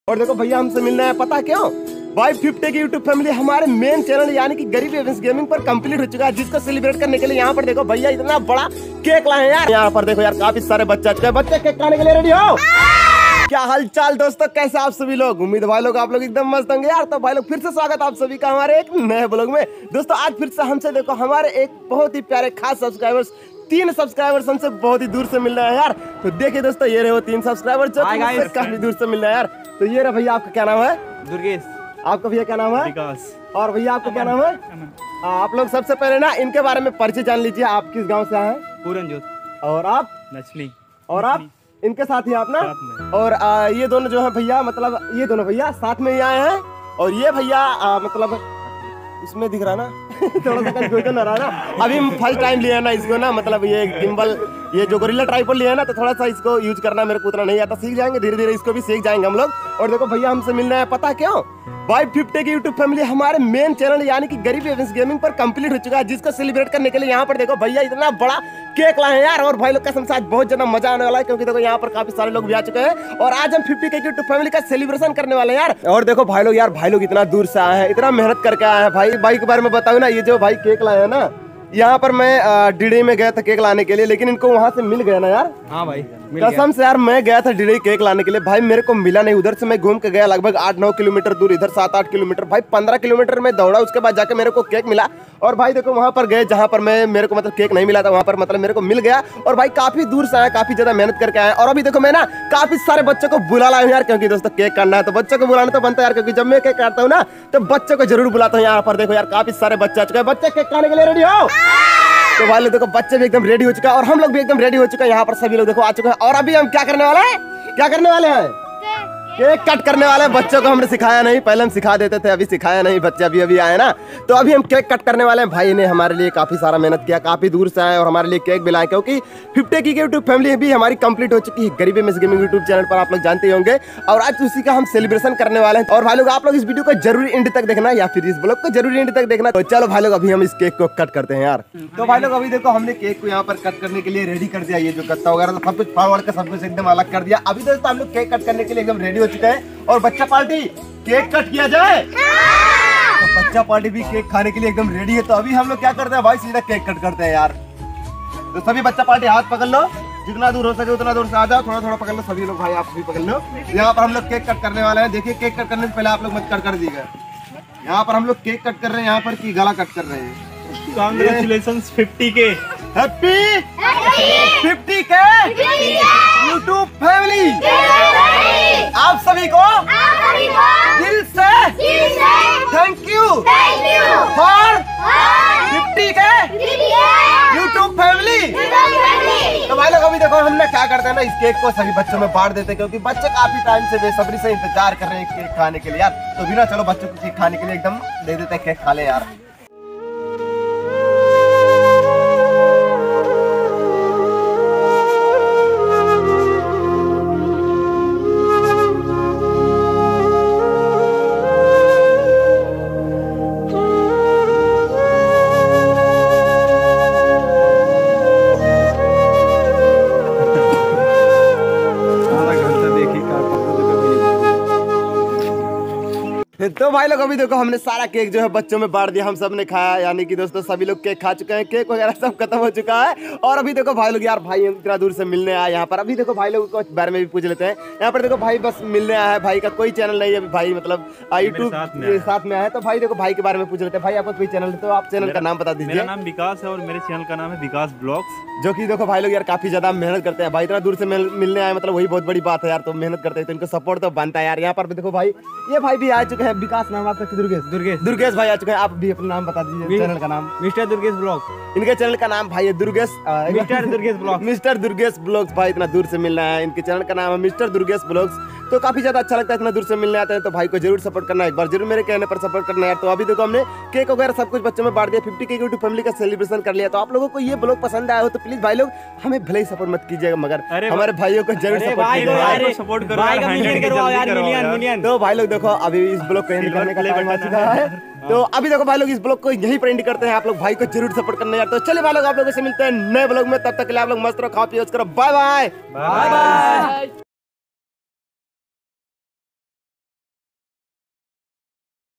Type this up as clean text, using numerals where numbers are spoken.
और देखो भैया हमसे मिलना है, पता क्यों भाई 50 की यूट्यूब फैमिली हमारे मेन चैनल यानी कि गरीब एवेंस गेमिंग पर कंप्लीट हो चुका है, जिसको सेलिब्रेट करने के लिए यहाँ पर देखो भैया इतना बड़ा केक लाए हैं यार। यहाँ पर देखो यार काफी सारे बच्चे आ चुके हैं, बच्चे केक खाने के लिए रेडी हो? क्या हाल चाल दोस्तों, कैसे आप सभी लोग? उम्मीद भाई लोग आप लोग एकदम मस्त होंगे यार। तो भाई लोग फिर से स्वागत आप सभी का हमारे एक नए ब्लॉग में। दोस्तों आज फिर से हमसे देखो हमारे एक बहुत ही प्यारे खास सब्सक्राइबर्स 3 सब्सक्राइबर्स हमसे बहुत ही दूर से मिल रहे हैं यार। तो देखिए दोस्तों ये रहे वो 3 सब्सक्राइबर जो काफी दूर से मिल रहे हैं यार। तो ये रहा भैया, आपका क्या नाम है? दुर्गेश। आपका भैया क्या नाम है? विकास। और भैया आपका क्या नाम है? आप लोग सबसे पहले ना इनके बारे में परिचय जान लीजिए। आप किस गाँव से आए हैं? पूरनजोत। और आप? नचली। और आप इनके साथ ही आप ना? और ये दोनों जो है भैया, मतलब ये दोनों भैया साथ में ही आए हैं। और ये भैया मतलब इसमें दिख रहा ना थोड़ा सा कंफ्यूजन हो रहा है ना। अभी हम फर्स्ट टाइम लिए हैं ना इसको ना, मतलब ये गिम्बल ये जो गोरिल्ला ट्राइपॉड लिया है ना, तो थोड़ा सा इसको यूज करना मेरे को उतना नहीं आता। सीख जाएंगे धीरे धीरे, इसको भी सीख जाएंगे हम लोग। और देखो भैया हमसे मिलना है, पता क्यों भाई 50 की यूट्यूब फैमिली हमारे मेन चैनल यानी कि गरीब एवेंस गेमिंग पर कंप्लीट हो चुका है, जिसको सेलिब्रेट करने के लिए यहाँ पर देखो भैया इतना बड़ा केक लाए हैं यार। और भाई लोग कसम से आज बहुत ज्यादा मजा आने वाला है, क्योंकि देखो यहाँ पर काफी सारे लोग भी आ चुके हैं और आज हम 50 की यूट्यूब फैमिली का सेलिब्रेशन करने वाले हैं यार। और देखो भाई लोग यार, भाई लोग इतना दूर से आए हैं, इतना मेहनत करके आए हैं। भाई के बारे में बताओ ना, ये जो भाई केक लाए हैं ना, यहाँ पर मैं डीडी में गया था केक लाने के लिए, लेकिन इनको वहाँ से मिल गया ना यार। हाँ भाई कसम से यार, मैं गया था डीडी केक लाने के लिए, भाई मेरे को मिला नहीं। उधर से मैं घूम के गया लगभग 8-9 किलोमीटर दूर, इधर 7-8 किलोमीटर, भाई 15 किलोमीटर में दौड़ा, उसके बाद जाके मेरे को केक मिला। और भाई देखो वहाँ पर गए जहाँ पर मेरे को मतलब केक नहीं मिला था, वहाँ पर मतलब मेरे को मिल गया। और भाई काफी दूर से आया, काफी ज्यादा मेहनत करके आए। और अभी देखो मैं ना काफी सारे बच्चों को बुला लाया हूँ यार, क्योंकि दोस्तों केक काटना है तो बच्चों को बुलाना तो बनता है यार, क्योंकि जब मैं केक काटता हूँ ना तो बच्चों को जरूर बुलाता हूँ। यहाँ पर देखो यार काफी सारे बच्चे आ चुके हैं, बच्चे केक खाने के लिए रेडी हो? तो भाई लोग देखो बच्चे भी एकदम रेडी हो चुका है और हम लोग भी एकदम रेडी हो चुके हैं। यहाँ पर सभी लोग देखो आ चुके हैं। और अभी हम क्या करने वाले हैं? क्या करने वाले हैं? केक कट करने वाले हैं। बच्चों को हमने सिखाया नहीं, पहले हम सिखा देते थे, अभी सिखाया नहीं, बच्चे अभी आए ना, तो अभी हम केक कट करने वाले हैं। भाई ने हमारे लिए काफी सारा मेहनत किया, काफी दूर से आए और हमारे लिए केक भी लाए, क्योंकि 50 की यूट्यूब फैमिली भी हमारी कंप्लीट हो चुकी है गरीब एवेंस गेमिंग यूट्यूब चैनल पर, आप लोग जानते ही होंगे। और आज उसी का हम सेलिब्रेशन करने वाले हैं। और भाई लोग आप लोग इस वीडियो को जरूर एंड तक देखना, या फिर इस ब्लॉग को जरूर एंड तक देखना। तो चलो भाई लोग अभी हम इस केक को कट करते हैं यार। तो भाई लोग अभी देखो हमने केक को यहाँ पर कट करने के लिए रेडी कर दिया। ये जो कत्ता वगैरह सब कुछ फॉरवर्ड का सब कुछ एकदम अलग कर दिया। अभी दोस्तों हम लोग केक कट करने के लिए एकदम रेडी हो चुके हैं। और बच्चा पार्टी केक कट किया जाए? तो बच्चा पार्टी भी केक खाने के लिए एकदम रेडी है। तो अभी हम लोग क्या करते हैं भाई, सीधा केक कट करते हैं यार। तो सभी बच्चा पार्टी हाथ पकड़ लो, जितना दूर हो सके उतना दूर से आ जाओ, थोड़ा थोड़ा पकड़ लो सभी लोग। भाई आप भी पकड़ लो। यहाँ पर हम लोग केक कट करने वाले हैं। देखिए केक कट करने से पहले आप लोग मत कट कर दीजिएगा। यहाँ पर हम लोग केक कट कर रहे हैं, यहाँ पर की गला कट कर रहे हैं। कांग्रेचुलेशंस 50 के, हैप्पी 50 के यूट्यूब फैमिली। आप सभी को दिल से थैंक यू फॉर 50 के यूट्यूब फैमिली। तो भाई लोग अभी देखो हमने क्या करते हैं ना, इस केक को सभी बच्चों में बांट देते हैं, क्योंकि बच्चे काफी टाइम से बेसब्री से इंतजार कर रहे हैं केक खाने के लिए यार। तो बिना चलो बच्चों को केक खाने के लिए एकदम दे देते हैं, केक खा ले यार। तो भाई लोग अभी देखो हमने सारा केक जो है बच्चों में बांट दिया, हम सब ने खाया, यानी कि दोस्तों सभी लोग केक खा चुके हैं, केक वगैरह सब खत्म हो चुका है। और अभी देखो भाई लोग यार, भाई इतना दूर से मिलने आया यहाँ पर। अभी देखो भाई लोग को बारे में भी पूछ लेते हैं। यहाँ पर देखो भाई बस मिलने आया है, भाई का कोई चैनल नहीं है अभी, भाई मतलब यूट्यूब साथ में आया है। तो भाई देखो भाई के बारे में पूछ लेते हैं। भाई आपका कोई चैनल है तो आप चैनल का नाम बता दीजिए। मेरा नाम विकास है और मेरे चैनल का नाम है विकास ब्लॉग्स। जो कि देखो भाई लोग यार काफी ज्यादा मेहनत करते हैं, भाई इतना दूर से मिलने आए, मतलब वही बहुत बड़ी बात है यार। तो मेहनत करते हैं तो इनको सपोर्ट तो बनता है यार। यहाँ पर देखो भाई ये भाई भी आ चुके हैं। विकास नाम आपका? दुर्गेश भाई आ चुके हैं। आप भी अपना नाम बता दीजिए, चैनल का नाम। Mister Durgesh blog. इनके चैनल का नाम भाई है Durgesh, mister Durgesh blog. Mister Durgesh blogs. भाई इतना दूर से मिलना है, इनके चैनल का नाम है मिस्टर दुर्गेश ब्लॉग्स। तो काफी ज्यादा अच्छा लगता है, इतना दूर से मिलने आते हैं। तो भाई को जरूर सपोर्ट करना, एक बार जरूर मेरे कहने पर सपोर्ट करना यार। तो अभी देखो हमने केक वगैरह सब कुछ बच्चों में बांट दिया, 50 के यूट्यूब फैमिली का सेलिब्रेशन कर लिया। तो आप लोगों को ये ब्लॉग पसंद आया हो तो प्लीज भाई लोग हमें भले ही सपोर्ट मत कीजिएगा, मगर हमारे भाइयों को जरूर सपोर्ट करो। तो भाई लोग देखो अभी इस ब्लॉग को एंड करने का टाइम आ चुका है। तो अभी देखो भाई लोग इस ब्लॉग को यहीं पर एंड करते हैं। आप लोग भाई को जरूर सपोर्ट करना यार। तो चलिए भाई लोग आप लोगों से मिलते हैं नए ब्लॉग में, तब तक के लिए आप लोग मस्त रहो, खाओ पियो करो। Bye bye.